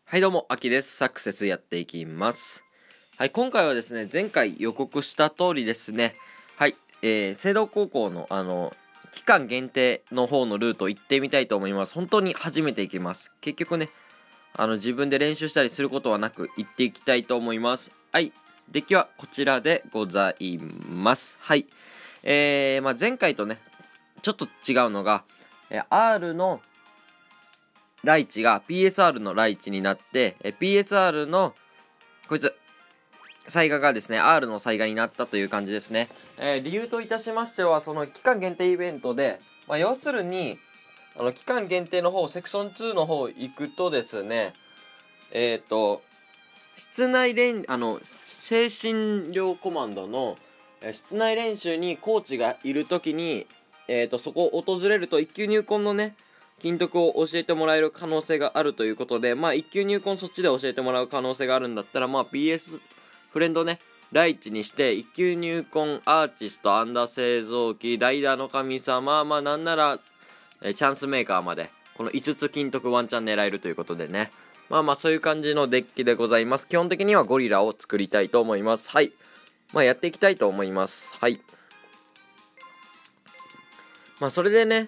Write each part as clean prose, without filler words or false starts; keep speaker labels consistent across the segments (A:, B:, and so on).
A: はいどうも、あきです。サクセスやっていきます。はい、今回はですね、前回予告した通りですね、はい、青道高校の期間限定の方のルート行ってみたいと思います。本当に初めて行きます。結局ね、自分で練習したりすることはなく行っていきたいと思います。はい、出来はこちらでございます。はい、前回とね、ちょっと違うのが、R のライチが PSR のライチになって、PSR のこいつ災害がですね R の災害になったという感じですね。理由といたしましては、その期間限定イベントで、要するに期間限定の方セクション2の方行くとですね、室内練精神療コマンドの室内練習にコーチがいるときに、そこを訪れると1級入魂のね筋トレを教えてもらえる可能性があるということで、1級入魂そっちで教えてもらう可能性があるんだったら、PS フレンドねライチにして1級入魂アーティストアンダー製造機代打の神様、なんならチャンスメーカーまでこの5つ金徳ワンチャン狙えるということでね、そういう感じのデッキでございます。基本的にはゴリラを作りたいと思います。はい、やっていきたいと思います。はい、それでね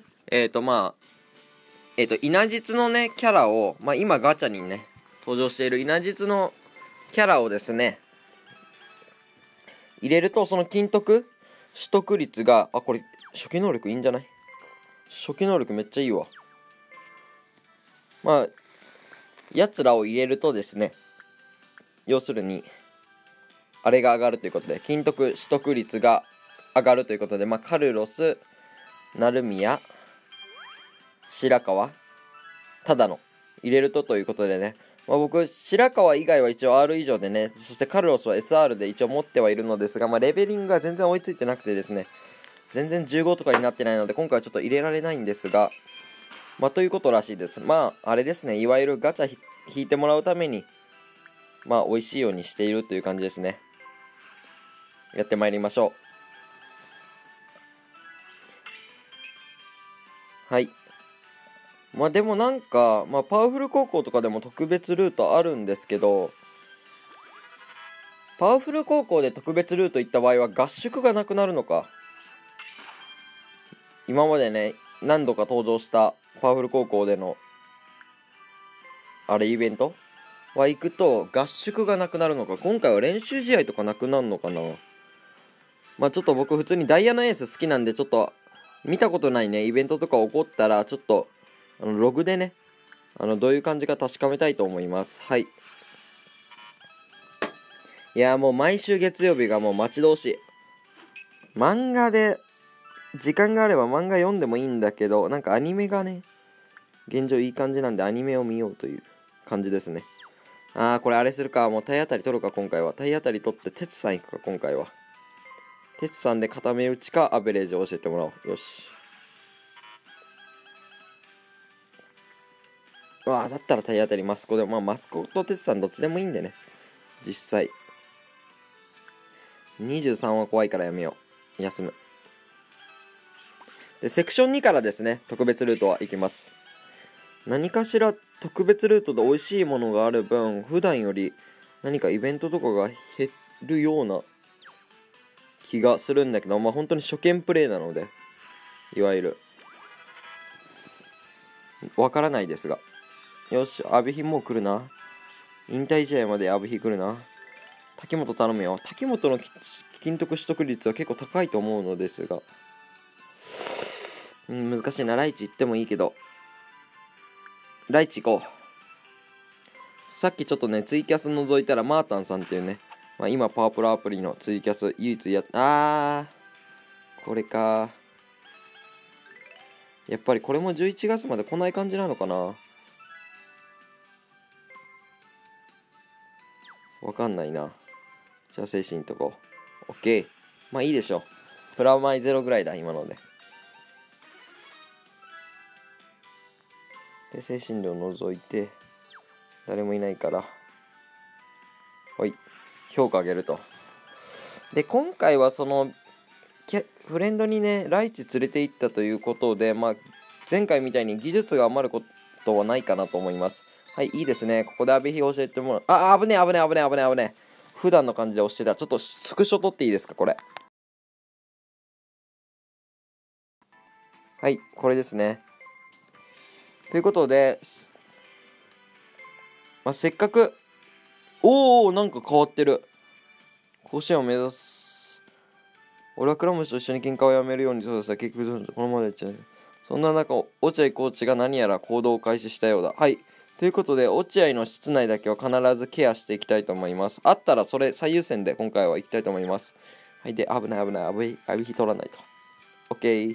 A: 稲実のねキャラを、今ガチャにね登場している稲実のキャラをですね入れると、その金徳取得率がこれ初期能力いいんじゃない？初期能力めっちゃいいわ。やつらを入れるとですね、要するにあれが上がるということで金徳取得率が上がるということで、カルロス、成宮、白川、ただの入れるということでね、僕白川以外は一応 R 以上でね、そしてカルロスは SR で一応持ってはいるのですが、レベリングが全然追いついてなくてですね、全然15とかになってないので今回はちょっと入れられないんですが、ということらしいです。あれですね、いわゆるガチャ引いてもらうために美味しいようにしているという感じですね。やってまいりましょう。はい、でもなんか、パワフル高校とかでも特別ルートあるんですけど、パワフル高校で特別ルート行った場合は合宿がなくなるのか。今までね何度か登場したパワフル高校でのあれイベントは行くと合宿がなくなるのか。今回は練習試合とかなくなるのかな。ちょっと僕普通にダイヤのエース好きなんで、ちょっと見たことないねイベントとか起こったらちょっとログでねどういう感じか確かめたいと思います。はい、いやもう毎週月曜日がもう待ち遠しい。漫画で時間があれば漫画読んでもいいんだけど、なんかアニメがね現状いい感じなんでアニメを見ようという感じですね。これあれするか、もう体当たり取るか。今回は体当たり取って鉄さん行くか。今回は鉄さんで固め打ちかアベレージを教えてもらおう。よし、だったら体当たりマスコでも、マスコと鉄さんどっちでもいいんでね。実際23は怖いからやめよう。休む。でセクション2からですね、特別ルートは行きます。何かしら特別ルートで美味しいものがある分、普段より何かイベントとかが減るような気がするんだけど、本当に初見プレイなのでいわゆるわからないですが、よし、阿部比もう来るな。引退試合まで阿部比来るな。滝本頼むよ。滝本の金徳取得率は結構高いと思うのですが、難しいな。ライチ行ってもいいけど、ライチ行こう。さっきちょっとねツイキャス覗いたらマータンさんっていうね、今パワープロアプリのツイキャス唯一これか。やっぱりこれも11月まで来ない感じなのかな。わかんないな。じゃあ精神とこう OK。 いいでしょう。プラマイゼロぐらいだ今ので。で精神量除いて誰もいないから評価上げると。で今回はそのフレンドにねライチ連れて行ったということで、前回みたいに技術が余ることはないかなと思います。 はい、いいですね。ここで阿部比教えてもらう。あ、危ねえ危ねえ危ねえ危ねえ危ねえ。普段の感じで押してた。ちょっとスクショ撮っていいですか、これ。はい、これですね。ということで、せっかく、なんか変わってる。甲子園を目指す。俺はクラムシと一緒に喧嘩をやめるようにそうさ、結局、このままで言っちゃう。そんな中、落合コーチが何やら行動を開始したようだ。はい。ということで、落合の室内だけは必ずケアしていきたいと思います。あったらそれ最優先で今回は行きたいと思います。はい。で、危ない危ない。危ない取らないと。OK。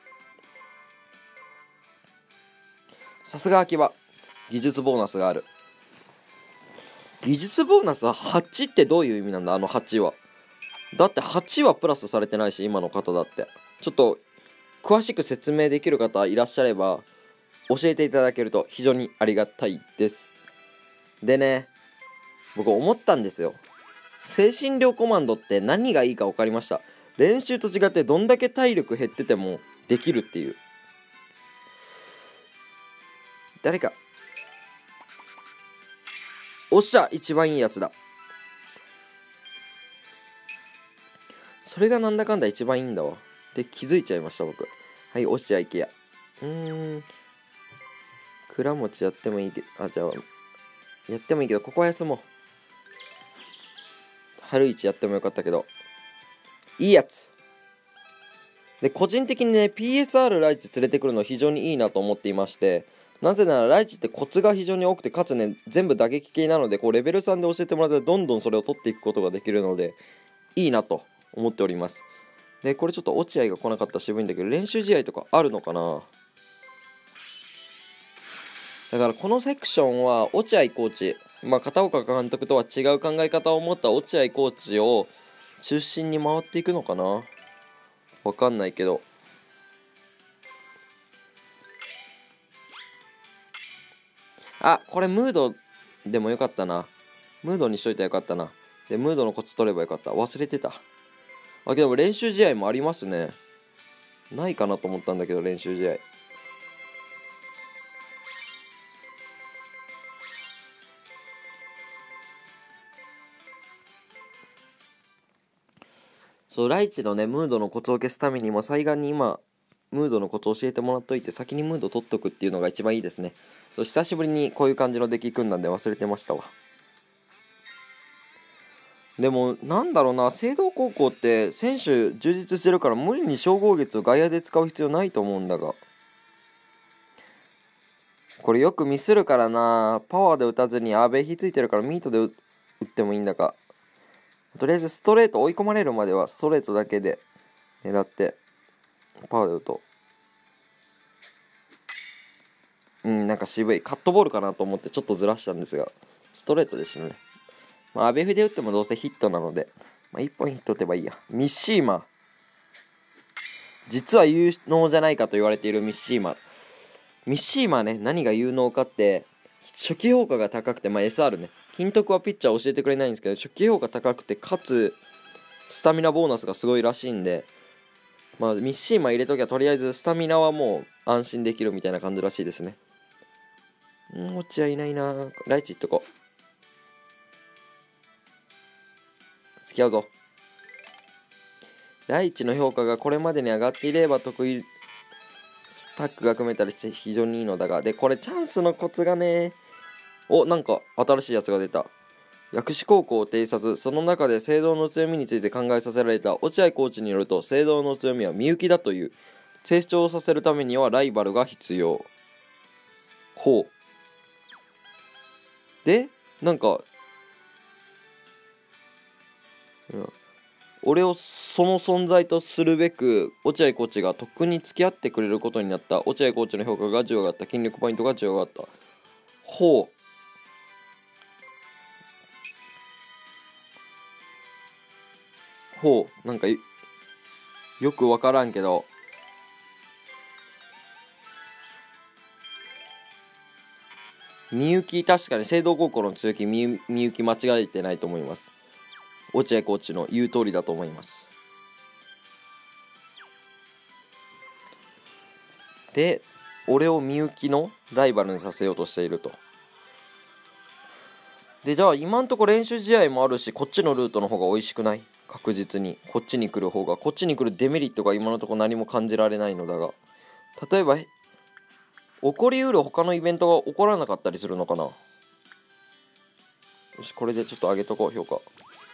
A: さすが秋葉。技術ボーナスがある。技術ボーナスは8ってどういう意味なんだ、あの8は。だって8はプラスされてないし、今の方だって。ちょっと、詳しく説明できる方いらっしゃれば、教えていただけると非常にありがたいです。でね、僕思ったんですよ。精神量コマンドって何がいいか分かりました。練習と違ってどんだけ体力減っててもできるっていう。誰か。おっしゃ、一番いいやつだ。それがなんだかんだ一番いいんだわ。で、気づいちゃいました、僕。はい、おっしゃ、いけや。倉持やってもいいけど、じゃあ、やってもいいけど、ここは休もう。春一やってもよかったけど。いいやつ。で、個人的にね、PSR ライチ連れてくるの非常にいいなと思っていまして、なぜならライチってコツが非常に多くて、かつね、全部打撃系なので、こうレベル3で教えてもらってどんどんそれを取っていくことができるので、いいなと思っております。で、これちょっと落合が来なかったら渋いんだけど、練習試合とかあるのかな。だからこのセクションは落合コーチ、片岡監督とは違う考え方を持った落合コーチを中心に回っていくのかな。わかんないけど。これムードでもよかったな。ムードにしといたらよかったな。で、ムードのコツ取ればよかった。忘れてた。けど練習試合もありますね。ないかなと思ったんだけど、練習試合。そう、ライチのね、ムードのコツを消すためにも、最後に今、ムードのコツを教えてもらっといて、先にムード取っとくっていうのが一番いいですね。そう、久しぶりにこういう感じのデッキ組んだんで忘れてましたわ。でも、なんだろうな、聖堂高校って選手充実してるから無理に称号月を外野で使う必要ないと思うんだが。これよくミスるからな。パワーで打たずに阿部引いついてるからミートで打ってもいいんだが。とりあえずストレート追い込まれるまではストレートだけで狙ってパワーで打とう。なんか渋い。カットボールかなと思ってちょっとずらしたんですが、ストレートでしたね。阿部で打ってもどうせヒットなので、1本ヒット打てばいいや。ミッシーマ。実は有能じゃないかと言われているミッシーマ。ミッシーマね、何が有能かって、初期評価が高くて、SR ね。金徳はピッチャー教えてくれないんですけど、初期評価高くて、かつ、スタミナボーナスがすごいらしいんで、ミッシーマ入れときゃとりあえずスタミナはもう安心できるみたいな感じらしいですね。落ちはいないな。ライチいっとこう。付き合うぞ。ライチの評価がこれまでに上がっていれば得意タッグが組めたりして非常にいいのだが、で、これチャンスのコツがね、なんか新しいやつが出た。薬師高校偵察、その中で聖堂の強みについて考えさせられた落合コーチによると、聖堂の強みはみゆきだという。成長させるためにはライバルが必要。ほう。で、なんか、俺をその存在とするべく、落合コーチがとっくに付き合ってくれることになった。落合コーチの評価が10上がった。筋力ポイントが10上がった。ほう。なんかよくわからんけど、みゆき、確かに聖堂高校の強気みゆき間違えてないと思います。落合コーチの言う通りだと思います。で、俺をみゆきのライバルにさせようとしていると。 で、じゃあ今んとこ練習試合もあるし、こっちのルートの方が美味しくない？確実にこっちに来る方が、こっちに来るデメリットが今のところ何も感じられないのだが、例えば起こりうる他のイベントが起こらなかったりするのかな。よし、これでちょっと上げとこう、評価。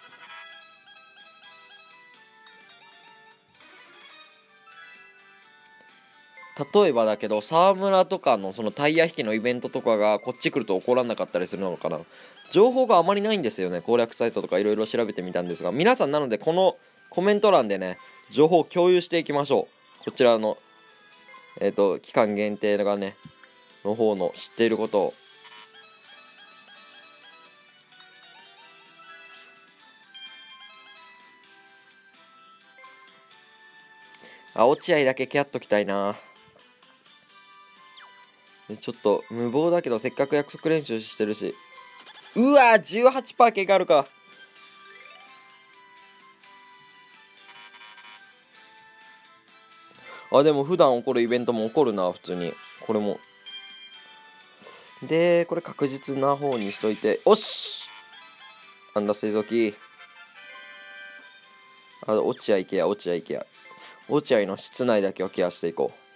A: 例えばだけど、沢村とかのそのタイヤ引きのイベントとかがこっち来ると起こらなかったりするのかな。情報があまりないんですよね。攻略サイトとかいろいろ調べてみたんですが、皆さんなのでこのコメント欄でね、情報を共有していきましょう。こちらの期間限定がねの方の知っていることを。落合だけケアっときたいな。ちょっと無謀だけどせっかく約束練習してるし。うわー 18% 系があるか。でも普段起こるイベントも起こるな、普通に。これもで、これ確実な方にしといて、おしなんだ製造機。落合ケア、落合ケア。落合の室内だけをケアしていこう。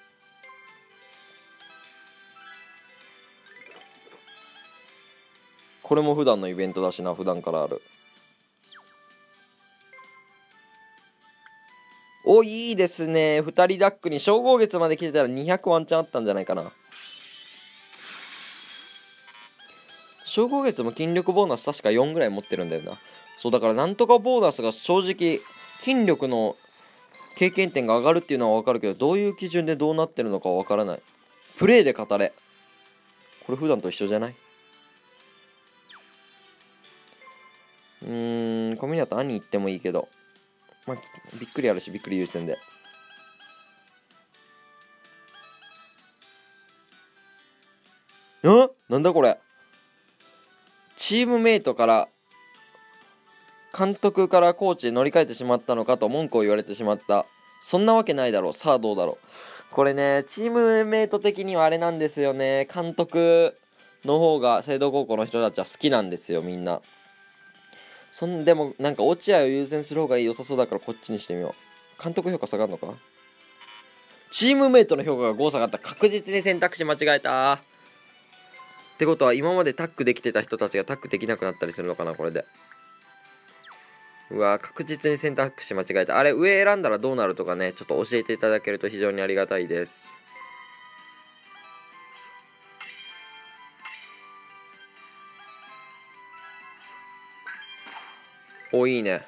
A: これも普段のイベントだしな、普段からある。いいですね。2人ダックに称号月まで来てたら200ワンチャンあったんじゃないかな。称号月も筋力ボーナス確か4ぐらい持ってるんだよな。そうだからなんとかボーナスが正直筋力の経験点が上がるっていうのは分かるけど、どういう基準でどうなってるのかは分からない。プレイで語れ。これ普段と一緒じゃない？小湊兄言ってもいいけど、まあ、びっくりあるし、びっくり優先で。なんだこれ。チームメイトから監督からコーチへ乗り換えてしまったのかと文句を言われてしまった。そんなわけないだろう。さあどうだろう。これね、チームメイト的にはあれなんですよね。監督の方が聖堂高校の人たちは好きなんですよ、みんな。でもなんか落合を優先する方が良さそうだからこっちにしてみよう。監督評価下がるのか？チームメイトの評価が5下がった。確実に選択肢間違えた。ってことは今までタッグできてた人たちがタッグできなくなったりするのかな、これで。うわ、確実に選択肢間違えた。あれ、上選んだらどうなるとかね、ちょっと教えていただけると非常にありがたいです。いいね。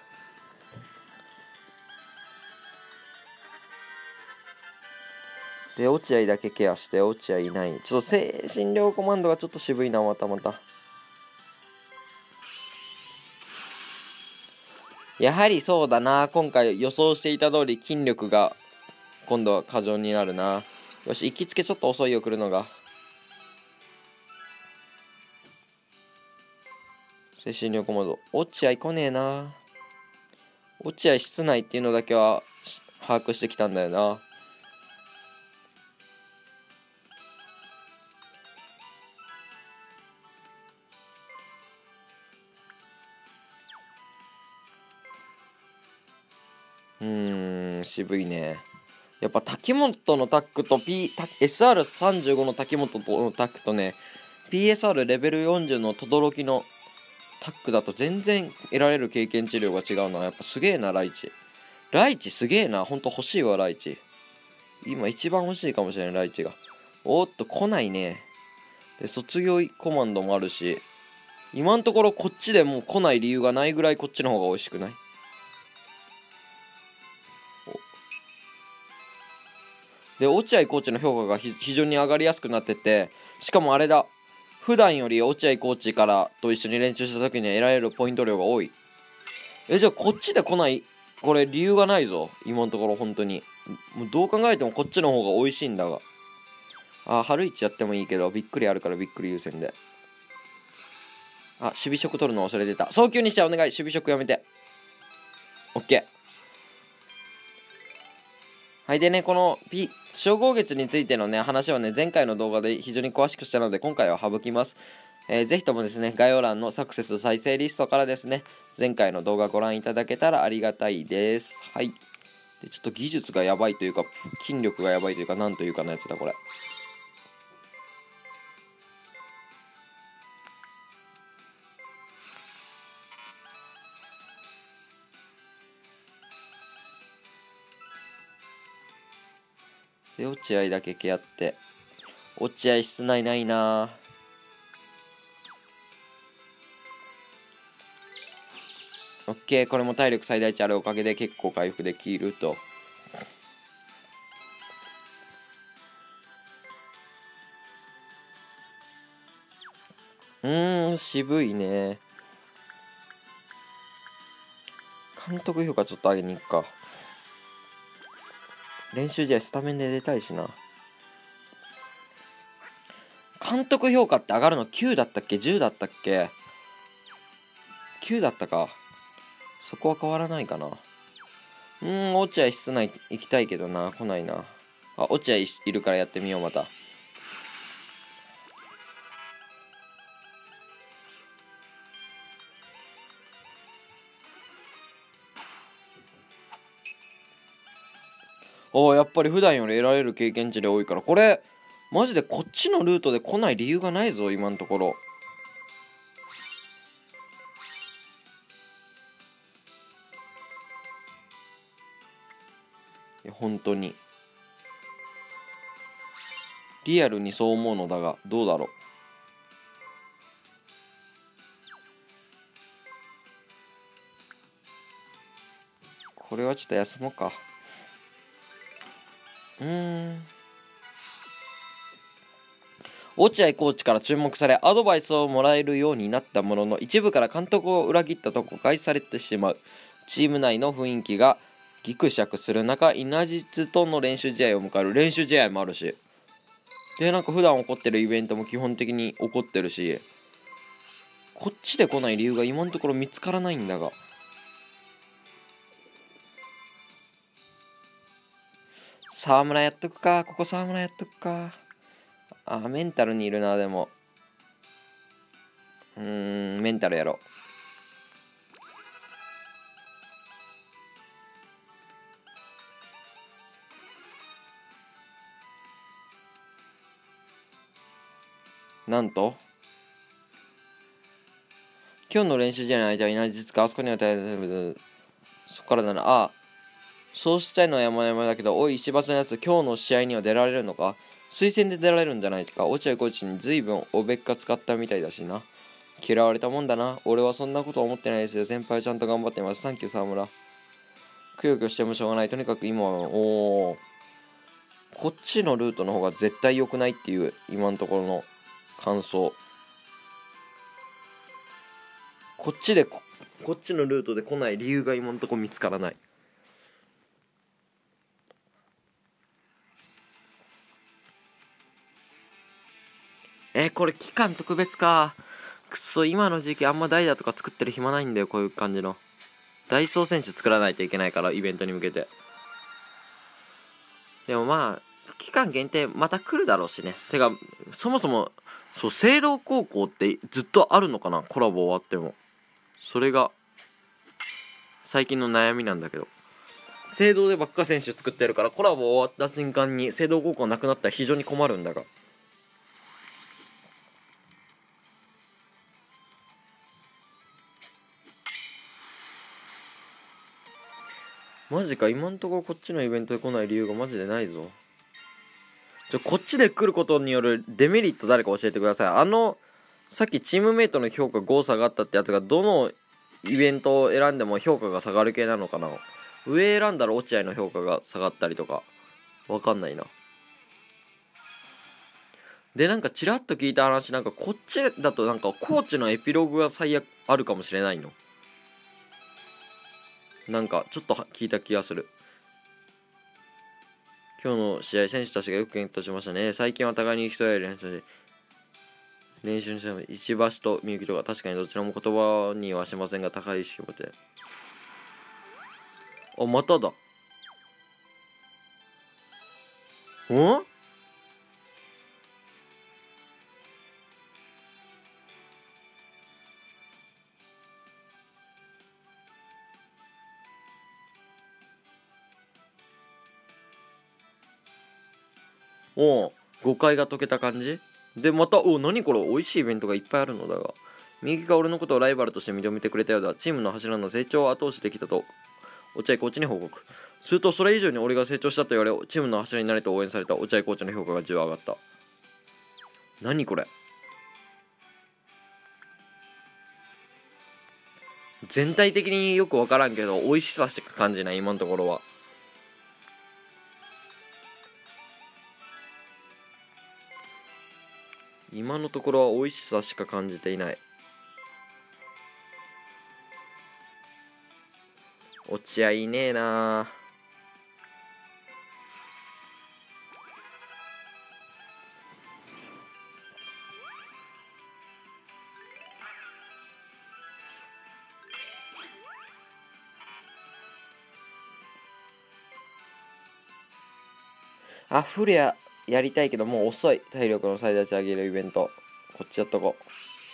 A: で、落合だけケアして、落合いない。ちょっと精神量コマンドがちょっと渋いな、またまた。やはりそうだな。今回予想していた通り筋力が今度は過剰になるな。よし、行きつけちょっと遅いよ、来るのが。精神力モード。落合来ねえな。落合室内っていうのだけは把握してきたんだよな。渋いね。やっぱ滝本のタックと、SR35 の滝本のタックとね、PSR レベル40の轟のタックだと全然得られる経験値量が違うな。やっぱすげえな、ライチ。ライチすげえな。ほんと欲しいわ、ライチ。今一番欲しいかもしれない、ライチが。おっと、来ないね。で、卒業コマンドもあるし、今のところこっちでもう来ない理由がないぐらいこっちの方が美味しくない？で、落合コーチの評価が非常に上がりやすくなってて、しかもあれだ、普段より落合コーチからと一緒に練習した時に得られるポイント量が多い。じゃあこっちで来ない、これ理由がないぞ、今のところ本当に。もうどう考えてもこっちの方が美味しいんだが。春一やってもいいけど、びっくりあるからびっくり優先で。守備職取るの忘れてた。早急にしてお願い、守備職やめて。OK。はい、でね、この称号月についてのね、話はね、前回の動画で非常に詳しくしたので、今回は省きます。 ぜひともですね、概要欄のサクセス再生リストからですね、前回の動画ご覧いただけたらありがたいです。はい。で、ちょっと技術がやばいというか、筋力がやばいというか、なんというかのやつだ、これ。で、落合だけ蹴って。落合室内ないな。オッケー、これも体力最大値あるおかげで結構回復できると。渋いね。監督評価ちょっと上げに行くか。練習試合スタメンで出たいしな。監督評価って上がるの9だったっけ ?10 だったっけ ?9 だったか。そこは変わらないかな。落合室内行きたいけどな。来ないな。あ、落合いるからやってみよう、また。やっぱり普段より得られる経験値で多いから、これ、マジでこっちのルートで来ない理由がないぞ、今のところ。いや、本当に。リアルにそう思うのだが、どうだろう。これはちょっと休もうか。落合コーチから注目されアドバイスをもらえるようになったものの、一部から監督を裏切ったと誤解されてしまう。チーム内の雰囲気がギクシャクする中、稲実との練習試合を迎える。練習試合もあるし、でなんか普段起こってるイベントも基本的に起こってるし、こっちで来ない理由が今のところ見つからないんだが。沢村やっとくか。ここ沢村やっとくか。メンタルにいるな。でもメンタルやろう。なんと今日の練習試合の間は稲実かあそこにはそこからだな。そうしたいのは山々だけど、おい石橋のやつ、今日の試合には出られるのか？推薦で出られるんじゃないか。落合コーチに随分おべっか使ったみたいだしな。嫌われたもんだな。俺はそんなこと思ってないですよ。先輩ちゃんと頑張ってます。サンキュー沢村。くよくよしてもしょうがない。とにかく今は、こっちのルートの方が絶対良くないっていう、今のところの感想。こっちのルートで来ない理由が今のところ見つからない。これ期間特別か。くそ、今の時期あんまダイヤとか作ってる暇ないんだよ。こういう感じのダイソー選手作らないといけないから、イベントに向けて。でもまあ期間限定また来るだろうしね。てかそもそもそう聖堂高校ってずっとあるのかな、コラボ終わっても。それが最近の悩みなんだけど、聖堂でばっか選手作ってるから、コラボ終わった瞬間に聖堂高校なくなったら非常に困るんだが。マジか、今んところこっちのイベントで来ない理由がマジでないぞ。こっちで来ることによるデメリット誰か教えてください。さっきチームメイトの評価5下がったってやつがどのイベントを選んでも評価が下がる系なのかな。上選んだら落合の評価が下がったりとかわかんないな。でなんかちらっと聞いた話、なんかこっちだとなんかコーチのエピローグが最悪あるかもしれないの。なんかちょっと聞いた気がする。今日の試合選手たちがよく検討しましたね。最近は互いに競い合い練習にしても石橋とみゆきとか、確かにどちらも言葉にはしませんが高い意識を持ってまただ。 おう、誤解が解けた感じで、また、何これ、美味しいイベントがいっぱいあるのだが。右が俺のことをライバルとして認めてくれたようだ。チームの柱の成長を後押しできたと、落合コーチに報告。すると、それ以上に俺が成長したと言われ、チームの柱になれと応援された落合コーチの評価が10上がった。何これ。全体的によく分からんけど、美味しさしか感じない、今のところは。今のところは美味しさしか感じていない。落合いねえな。フレアやりたいけどもう遅い。体力の最大値上げるイベント、こっちやっとこう。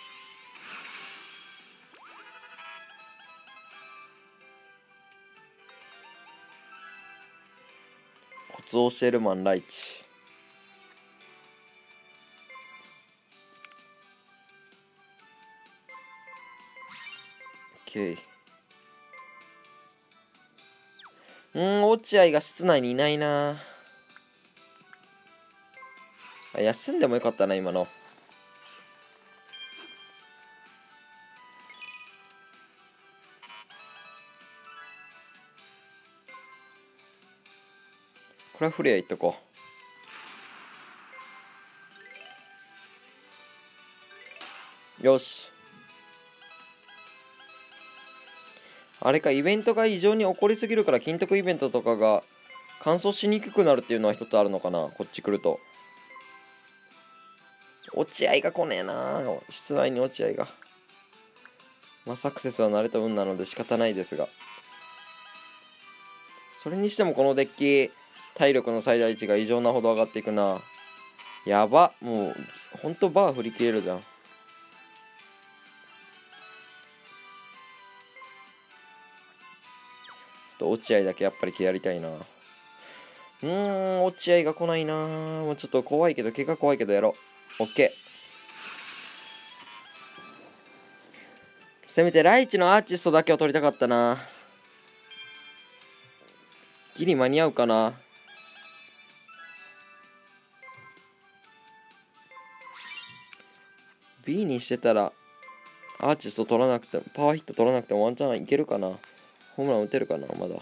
A: コツを教えるマンライチ。OK。落合が室内にいないな。休んでもよかったな、今の。これはフレアいっとこう。よし。あれか、イベントが異常に起こりすぎるから金徳イベントとかが乾燥しにくくなるっていうのは一つあるのかな、こっち来ると。落合が来ねえな。室内に落合が。サクセスは慣れた運なので仕方ないですが。それにしてもこのデッキ、体力の最大値が異常なほど上がっていくな。やば。もう、ほんとバー振り切れるじゃん。落合だけやっぱりやりたいな。落合が来ないな。もうちょっと怖いけど、怪我怖いけどやろう。オッケー。せめてライチのアーティストだけを取りたかったな。ギリ間に合うかな。B にしてたら、アーティスト取らなくても、パワーヒット取らなくてもワンチャンいけるかな。ホームラン打てるかな、まだ。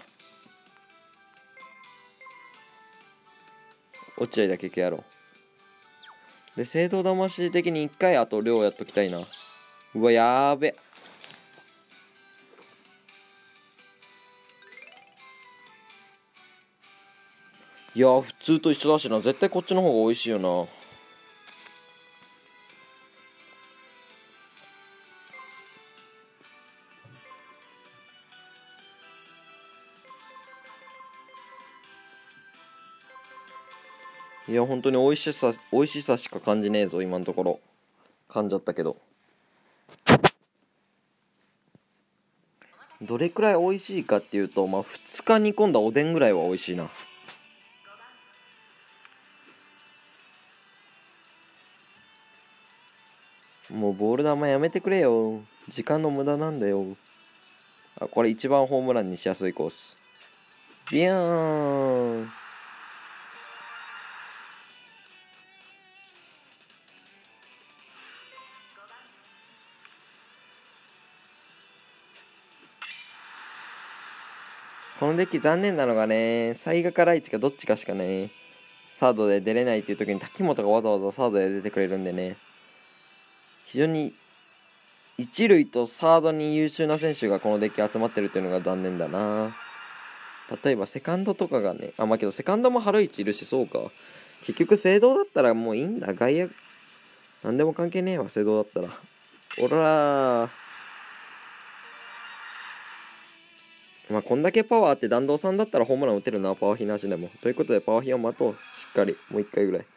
A: 落合だけやろう。で、聖堂魂的に1回あと量やっときたいな。うわ、やーべ。いや、普通と一緒だしな。絶対こっちの方が美味しいよな。いや、本当に美味しさしか感じねえぞ、今のところ。噛んじゃったけど。どれくらい美味しいかっていうと、2日煮込んだおでんぐらいは美味しいな。もうボール球やめてくれよ。時間の無駄なんだよ。これ一番ホームランにしやすいコース。ビヤーン。このデッキ残念なのがね、最賀かライチかどっちかしかね、サードで出れないっていう時に滝本がわざわざサードで出てくれるんでね、非常に一塁とサードに優秀な選手がこのデッキ集まってるっていうのが残念だな。例えばセカンドとかがね、けどセカンドも春一いるし、そうか。結局聖堂だったらもういいんだ。外野、なんでも関係ねえわ、聖堂だったら。おらー。こんだけパワーあって弾道さんだったらホームラン打てるな、パワーヒなしでも。ということでパワーヒを待とう。しっかり。もう一回ぐらい。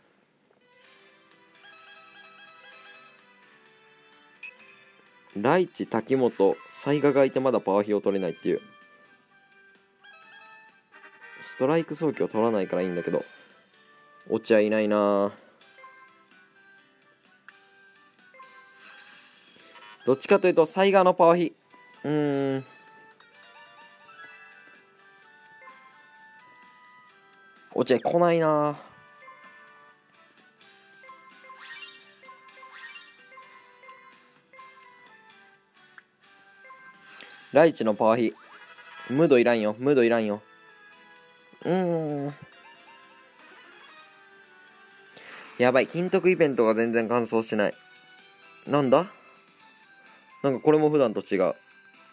A: ライチ、滝本、サイガがいてまだパワーヒを取れないっていう。ストライク送球を取らないからいいんだけど。 落合いないな。どっちかというとサイガーのパワーヒ。落合来ないな。ライチのパワーヒ。ムードいらんよ、ムードいらんよ。やばい、金徳イベントが全然完走しない。なんだ、なんかこれも普段と違う。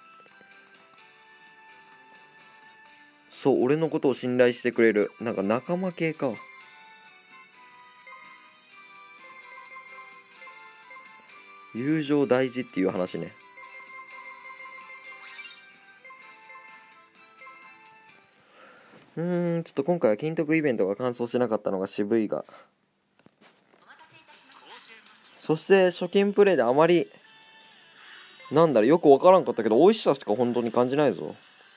A: そう、俺のことを信頼してくれる。なんか仲間系か。友情大事っていう話ね。ちょっと今回は金徳イベントが完走しなかったのが渋いが。そして初見プレイであまりなんだろよくわからんかったけど美味しさしか本当に感じないぞ。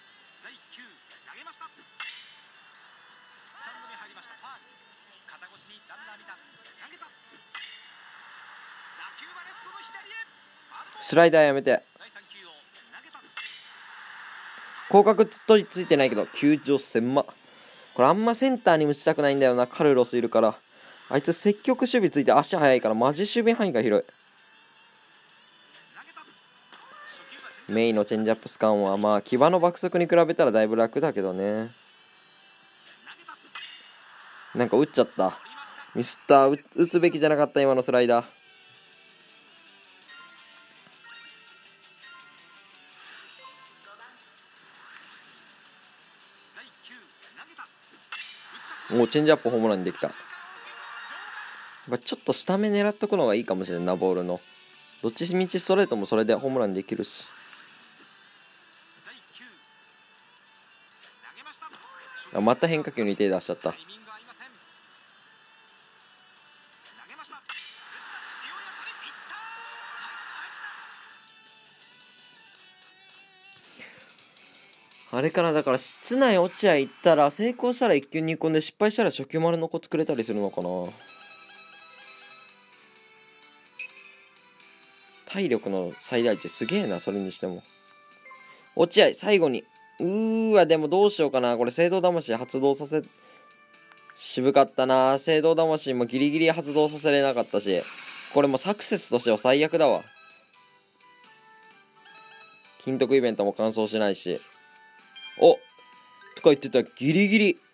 A: スライダーやめて。広角とついてないけど球場狭っ。これあんまセンターに打ちたくないんだよな。カルロスいるから。あいつ積極守備ついて足速いからマジ守備範囲が広い。メイのチェンジアップスカンはまあ牙の爆速に比べたらだいぶ楽だけどね。なんか打っちゃった。ミスったー。打つべきじゃなかった今のスライダー。お、チェンジアップホームランにできた。ちょっと下目狙っとくのがいいかもしれんな。ボールのどっちみちストレートもそれでホームランできるし。また変化球に手出しちゃった。あれかな、だから室内落合行ったら成功したら1球2個で失敗したら初球丸のコツくれたりするのかな。体力の最大値すげえな。それにしても落合最後にでもどうしようかな。これ聖堂魂発動させ渋かったな。聖堂魂もギリギリ発動させれなかったし、これもサクセスとしては最悪だわ。金徳イベントも完走しないし。おとか言ってた。ギリギリ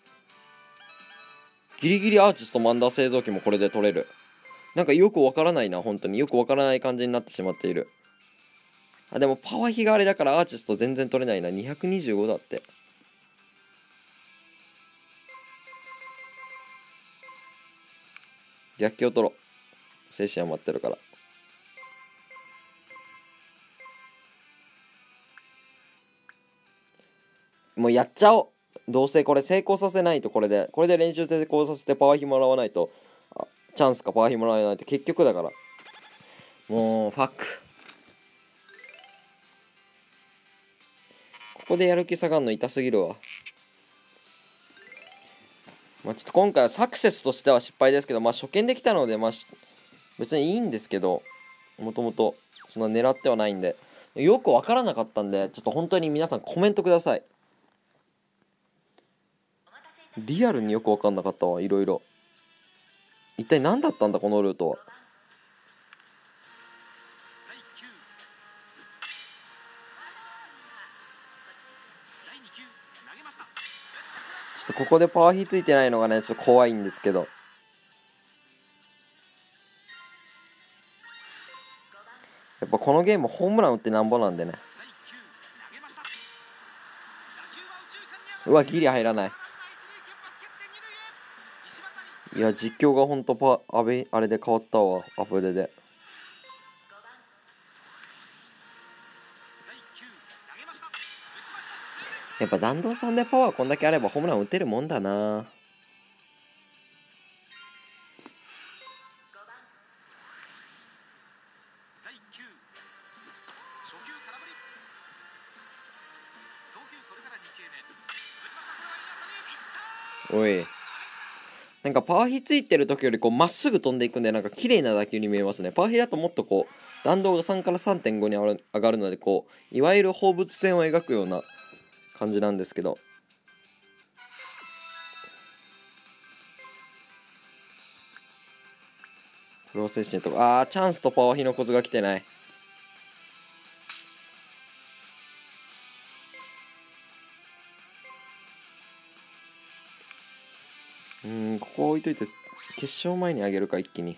A: アーチスとマンダー製造機もこれで取れる。なんかよくわからないな。本当によくわからない感じになってしまっている。でもパワー比があれだからアーチスと全然取れないな。225だって。逆境取ろう。精神余ってるから。もうやっちゃおう。どうせこれ成功させないと、これで練習成功させてパワー比もらわないと、チャンスかパワー比もらわないと結局だから。もうファック。ここでやる気下がんの痛すぎるわ。ちょっと今回はサクセスとしては失敗ですけど、初見できたので別にいいんですけど、もともとそんな狙ってはないんで、よく分からなかったんで、ちょっと本当に皆さんコメントください。リアルによく分かんなかったわ。いろいろ一体何だったんだこのルートは。ちょっとここでパワーヒついてないのがね、ちょっと怖いんですけど。やっぱこのゲームホームラン打ってなんぼなんでね。ギリ入らない。いや実況がほんとあれで変わったわ。アップデで。やっぱ弾道さんでパワーこんだけあればホームラン打てるもんだな。おいなんかパワー比ついてる時よりこうまっすぐ飛んでいくんで、なんか綺麗な打球に見えますね。パワー比だともっとこう弾道が3から 3.5 に上がるので、こういわゆる放物線を描くような感じなんですけど、プロセッションとかチャンスとパワー比のコツが来てない。ここ置いといて決勝前に上げるか、一気に。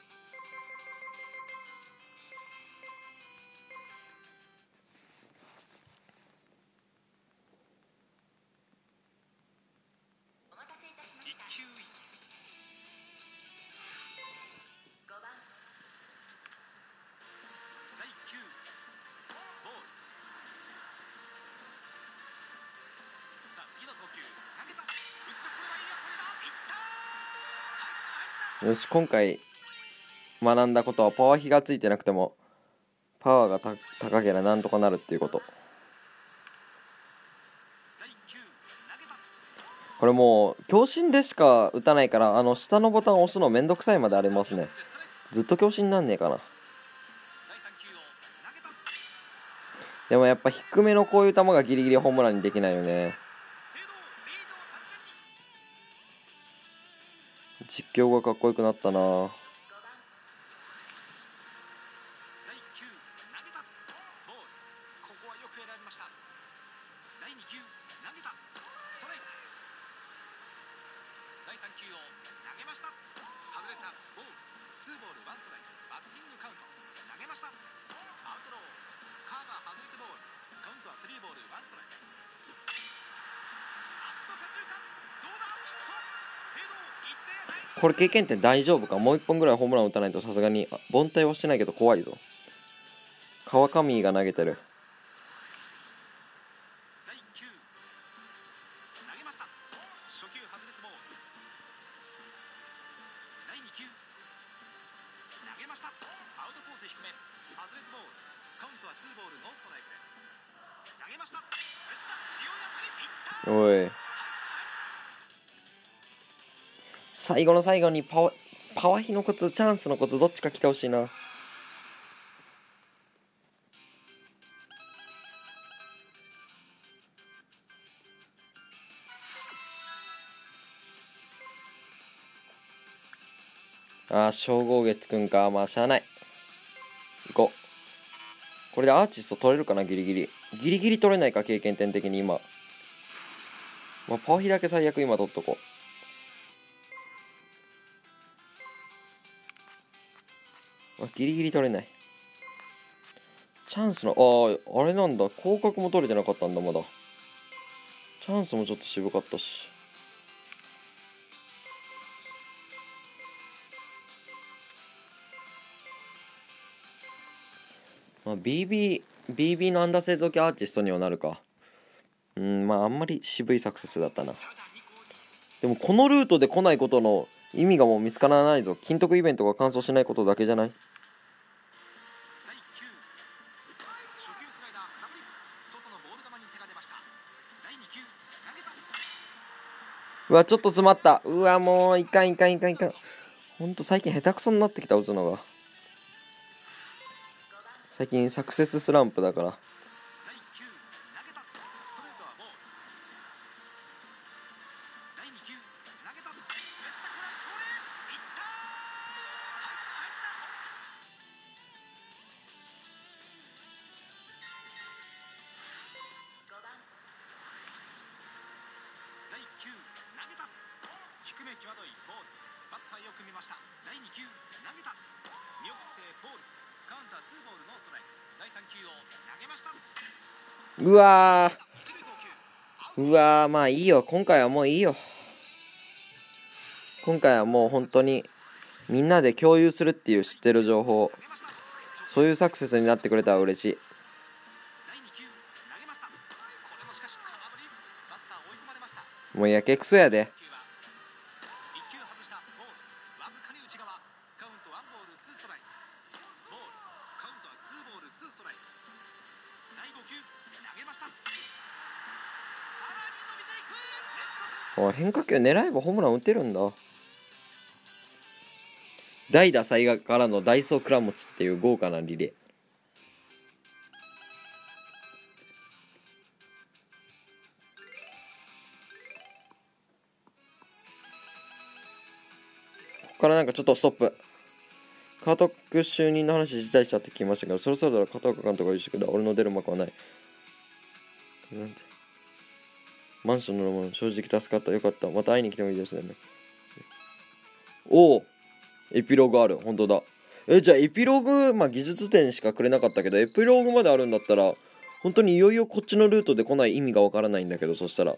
A: よし、今回学んだことは、パワー比がついてなくてもパワーが高ければなんとかなるっていうこと。これもう強心でしか打たないから、下のボタンを押すのめんどくさいまでありますね。ずっと強心なんねえかな。でもやっぱ低めのこういう球がギリギリホームランにできないよね。実況がかっこよくなったな。これ経験点大丈夫か。もう1本ぐらいホームラン打たないと、さすがに凡退はしてないけど怖いぞ。川上が投げてる。おい、最後の最後にパワー比のコツ、チャンスのコツ、どっちか来てほしいな。称号月くんか。まあしゃあない、行こう。これでアーティスト取れるかな。ギリギリ取れないか、経験点的に今。まあパワー比だけ最悪今取っとこう。ギリギリ取れない。チャンスのあれなんだ、広角も取れてなかったんだ。まだチャンスもちょっと渋かったし。まあ BB の安打製造機アーティストにはなるか。まああんまり渋いサクセスだったな。でもこのルートで来ないことの意味がもう見つからないぞ。金徳イベントが完走しないことだけじゃない。うわ、ちょっと詰まった。うわ、もういかん。ほんと最近下手くそになってきた、打つのが。最近サクセススランプだから。うわまあいいよ。今回はもういいよ。今回はもう本当にみんなで共有するっていう知ってる情報、そういうサクセスになってくれたら嬉しい。もうやけくそやで。変化球狙えばホームラン打てるんだ。 代打災害からのダイソー倉持っていう豪華なリレー。ここからなんかちょっとストップ。監督就任の話辞退したって聞きましたけど、そろそろ片岡監督が言うしけど、俺の出る幕はない。なんて。マンションのもの正直助かった。よかった。また会いに来てもいいですね。おお、エピローグある。本当だ。じゃあエピローグ、まあ技術点しかくれなかったけど、エピローグまであるんだったら、本当にいよいよこっちのルートで来ない意味がわからないんだけど、そしたら。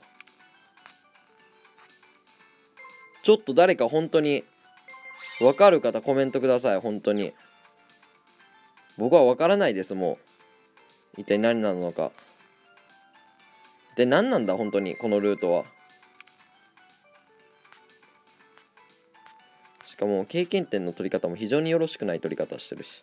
A: ちょっと誰か本当に、わかる方コメントください。本当に。僕はわからないです、もう。一体何なのか。で、何なんだ、本当に、このルートは。しかも、経験点の取り方も非常によろしくない取り方してるし。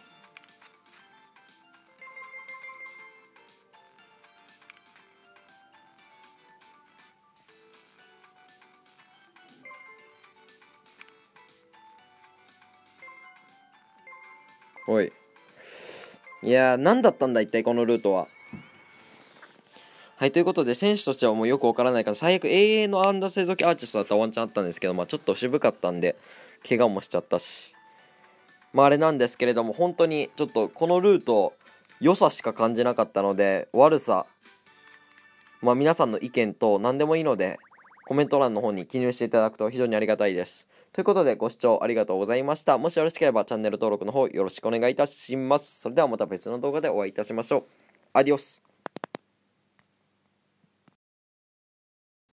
A: おい。いやー、何だったんだ、一体このルートは。はい、ということで、選手としてはもうよくわからないから、最悪永遠のアンダー製造機アーティストだったらワンチャンあったんですけど、まあちょっと渋かったんで、怪我もしちゃったし。まああれなんですけれども、本当にちょっとこのルート、良さしか感じなかったので、悪さ、まあ皆さんの意見と何でもいいので、コメント欄の方に記入していただくと非常にありがたいです。ということで、ご視聴ありがとうございました。もしよろしければチャンネル登録の方よろしくお願いいたします。それではまた別の動画でお会いいたしましょう。アディオス。